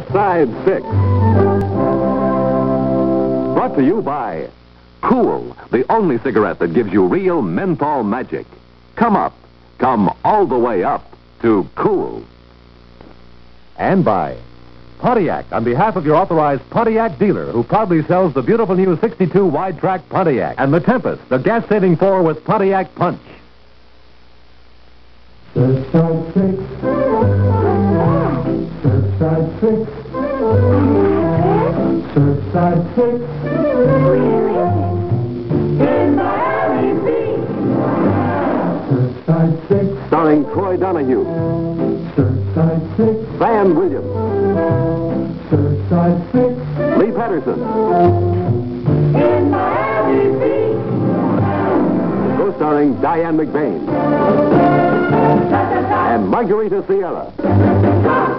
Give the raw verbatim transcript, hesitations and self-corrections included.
Surfside Six. Brought to you by Cool, the only cigarette that gives you real menthol magic. Come up, come all the way up to Cool. And by Pontiac, on behalf of your authorized Pontiac dealer, who proudly sells the beautiful new sixty-two wide-track Pontiac, and the Tempest, the gas-saving four with Pontiac Punch. Surfside Six. Surfside Six. Surfside Six. In Miami Beach. Surfside Six. Starring Troy Donahue, Surfside Six. Van Williams, Surfside Six. Lee Patterson, In Miami Beach. co-starring Diane McBain, and Margarita Sierra.